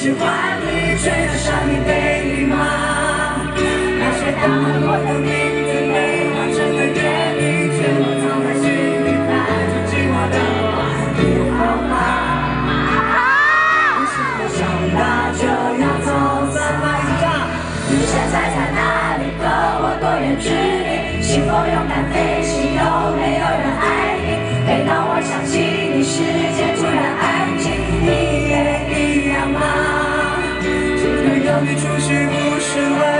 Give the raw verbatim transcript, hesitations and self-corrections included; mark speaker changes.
Speaker 1: 去换你吹得上一杯绿吗？那些打过的名字没完成的约定，全都藏在心里，看着寂寞的晚，不好吗？不是我长大就要走散吗？你现在在哪里？和我多远距离？是否勇敢飞行？有没有人爱你？每当我想起你，世界突然安静，你也一样吗？只能有你出现，不是为